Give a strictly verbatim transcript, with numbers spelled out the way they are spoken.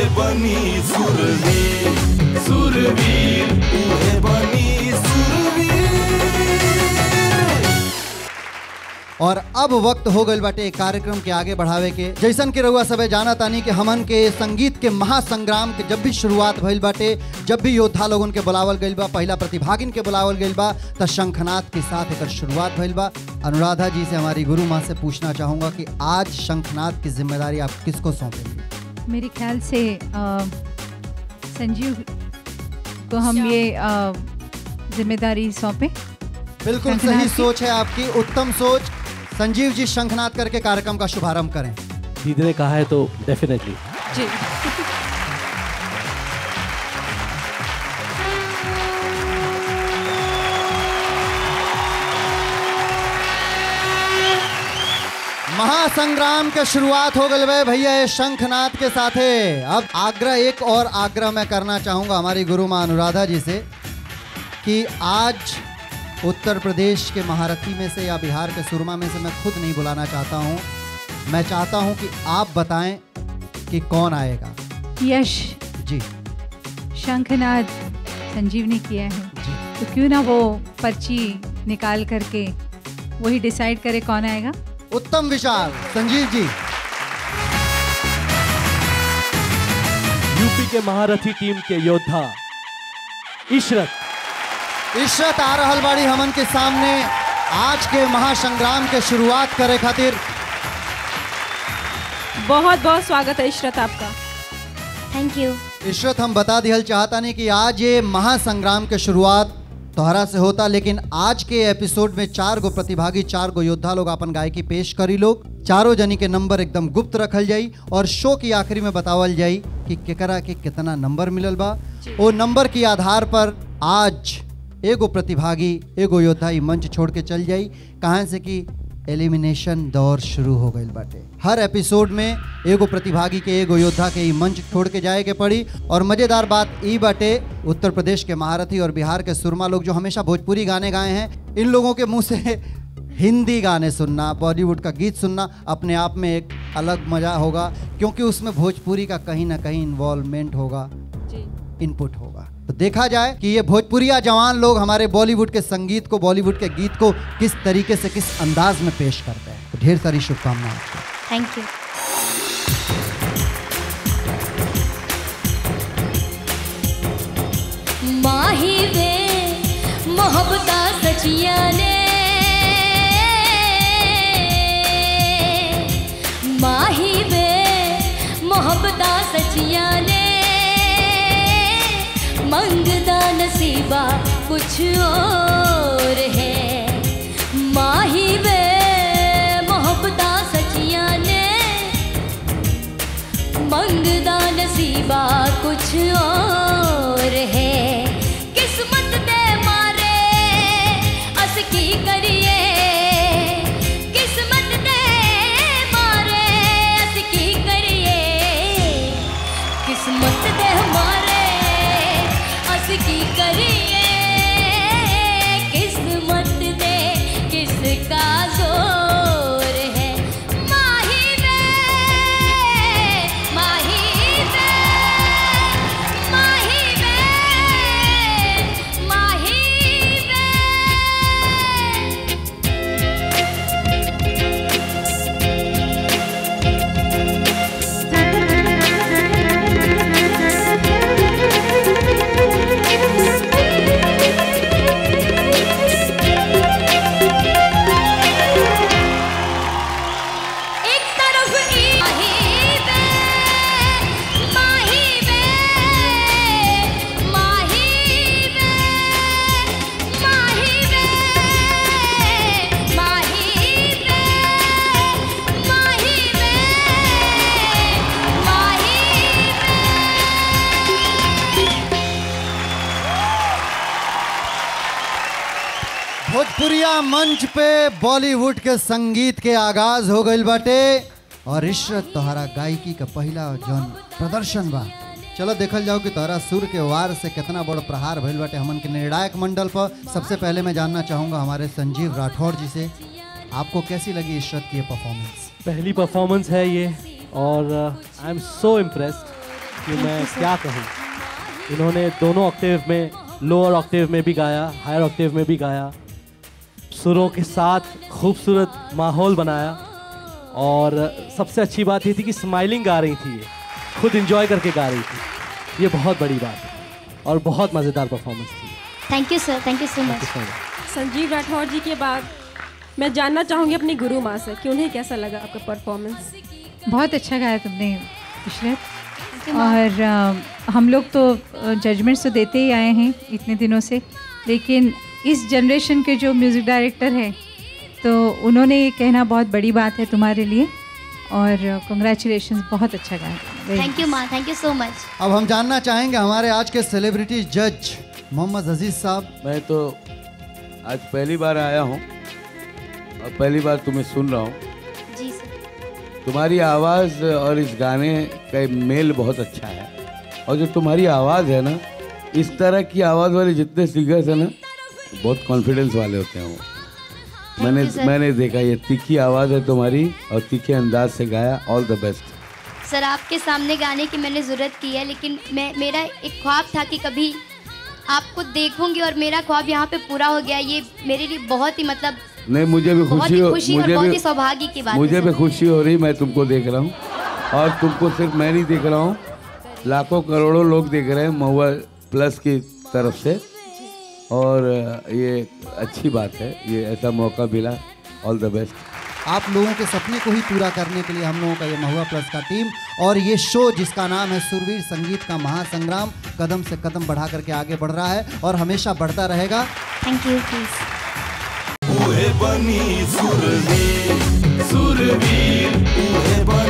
बनी सुरवीर, सुरवीर उहे बनी सुरवीर। और अब वक्त हो गइल बाटे कार्यक्रम के आगे बढ़ावे के। जैसन के रउआ सबे जाना तानी कि हमन के संगीत के महासंग्राम के जब भी शुरुआत भइल बाटे, जब भी योद्धा लोगन के बुलावल गइल बा, पहला प्रतिभागिन के बुलावल गइल बा, त शंखनाद के साथ एकर शुरुआत भइल बा। अनुराधा जी से, हमारी गुरु माँ से पूछना चाहूँगा कि आज शंखनाद की जिम्मेदारी आप किसको सौंपेंगे? मेरे ख्याल से आ, संजीव को हम ये जिम्मेदारी सौंपें। बिल्कुल सही सोच है आपकी, उत्तम सोच। संजीव जी शंखनाद करके कार्यक्रम का शुभारंभ करें। दीदी ने कहा है तो डेफिनेटली जी। महासंग्राम के शुरुआत हो गए भैया ये शंखनाद के साथे। अब आग्रह, एक और आग्रह मैं करना चाहूँगा हमारी गुरु माँ अनुराधा जी से कि आज उत्तर प्रदेश के महारथी में से या बिहार के सुरमा में से मैं खुद नहीं बुलाना चाहता हूँ, मैं चाहता हूँ कि आप बताएं कि कौन आएगा। यश जी, शंखनाद संजीव ने किया है जी। तो क्यों ना वो पर्ची निकाल करके वही डिसाइड करे कौन आएगा। उत्तम विचार संजीव जी। यूपी के महारथी टीम के योद्धा इशरत इशरत आ रहल बाड़ी हमन के सामने आज के महासंग्राम के शुरुआत करे खातिर। बहुत बहुत स्वागत है इशरत आपका। Thank you. इशरत, हम बता दिहल चाहता नहीं कि आज ये महासंग्राम के शुरुआत तोहरा से होता, लेकिन आज के एपिसोड में चार गो प्रतिभागी, चार गो योद्धा लोग अपन गायकी पेश करी लोग। चारों जनी के नंबर एकदम गुप्त रखल जाई और शो की आखिरी में बतावल जाई कि केकरा के कितना नंबर मिलल बा। वो नंबर के आधार पर आज एगो प्रतिभागी, एगो योद्धा ई मंच छोड़ के चल जाई, कहाँ से कि एलिमिनेशन दौर शुरू हो गई बाटे। हर एपिसोड में एगो प्रतिभागी के, एगो योद्धा के ई मंच छोड़ के जाए के पड़ी। और मजेदार बात ई बाटे, उत्तर प्रदेश के महारथी और बिहार के सुरमा लोग जो हमेशा भोजपुरी गाने गाए हैं, इन लोगों के मुंह से हिंदी गाने सुनना, बॉलीवुड का गीत सुनना अपने आप में एक अलग मजा होगा, क्योंकि उसमें भोजपुरी का कहीं ना कहीं इन्वॉल्वमेंट होगा, इनपुट होगा। तो देखा जाए कि ये भोजपुरिया जवान लोग हमारे बॉलीवुड के संगीत को, बॉलीवुड के गीत को किस तरीके से, किस अंदाज में पेश करते हैं। तो ढेर सारी शुभकामनाएं। Thank you. माही वे मोहब्बता सचिया ने, माही वे मोहब्बता सचिया ने, मंगदा नसीबा कुछ और है। माही वे मोहब्बता सचिया ने, मंगदा नसीबा कुछ और है। किस्मत दे मारे अस की करिए, किस्मत दे मारे अस की करिए, किस्मत दे मारे की करिए, किस्मत दे किसका जोर है। माही वे, माही वे, माही वे, माही भोजपुरिया मंच पे बॉलीवुड के संगीत के आगाज हो गई बाटे और इशरत तोहरा गायकी का पहला जौन प्रदर्शन बा। चलो देखल जाओ कि तोहरा सुर के वार से कितना बड़ प्रहार भइल बाटे हमन के निर्णायक मंडल पर। सबसे पहले मैं जानना चाहूँगा हमारे संजीव राठौड़ जी से, आपको कैसी लगी इशरत की ये परफॉर्मेंस? पहली परफॉर्मेंस है ये और आई एम सो इम्प्रेस्ड। कि मैं क्या कहूँ। इन्होंने दोनों ऑक्टेव में, लोअर ऑक्टेव में भी गाया, हायर ऑक्टेव में भी गाया, सुरों के साथ खूबसूरत माहौल बनाया, और सबसे अच्छी बात ये थी कि स्माइलिंग गा रही थी, ये खुद एंजॉय करके गा रही थी। ये बहुत बड़ी बात है और बहुत मज़ेदार परफॉर्मेंस थी। Thank you sir, thank you so much. Sanjeev Rathore ji के बाद मैं जानना चाहूँगी अपनी गुरु माँ से कि उन्हें कैसा लगा आपका परफॉर्मेंस। बहुत अच्छा गाया तुमने इशरत, और आ, हम लोग तो जजमेंट्स तो देते ही आए हैं इतने दिनों से, लेकिन इस जनरेशन के जो म्यूज़िक डायरेक्टर हैं तो उन्होंने ये कहना बहुत बड़ी बात है तुम्हारे लिए, और कंग्रेचुलेशंस, बहुत अच्छा गाया। थैंक यू माँ, थैंक यू सो मच। अब हम जानना चाहेंगे हमारे आज के सेलिब्रिटी जज मोहम्मद अजीज साहब। मैं तो आज पहली बार आया हूँ और पहली बार तुम्हें सुन रहा हूँ। जी सर। तुम्हारी आवाज़ और इस गाने का मेल बहुत अच्छा है, और जो तुम्हारी आवाज़ है ना, इस तरह की आवाज़ वाले जितने सिंगर्स हैं ना, बहुत कॉन्फिडेंस वाले होते हैं वो। मैंने मैंने देखा, ये तीखी आवाज़ है तुम्हारी और तीखे अंदाज से गाया। All the best sir. आपके सामने गाने की मैंने ज़रूरत की है, लेकिन मैं मेरा एक ख्वाब था कि कभी आपको देखूंगी, और मेरा ख्वाब यहाँ पे पूरा हो गया। ये मेरे लिए बहुत ही मतलब नहीं, मुझे भी खुशी हो, खुशी मुझे बहुत भी ही सौभाग्य की बात मुझे है भी खुशी हो रही। मैं तुमको देख रहा हूँ, और तुमको सिर्फ मैं नहीं देख रहा हूँ, लाखों करोड़ों लोग देख रहे हैं महुआ प्लस की तरफ से, और ये अच्छी बात है, ये ऐसा मौका मिला। All the best. आप लोगों के सपने को ही पूरा करने के लिए हम लोगों का ये महुआ प्लस का टीम और ये शो जिसका नाम है सुरवीर संगीत का महासंग्राम कदम से कदम बढ़ा करके आगे बढ़ रहा है और हमेशा बढ़ता रहेगा। Thank you. प्लीज उहे बनी सुरवीर, सुरवीर उहे बनी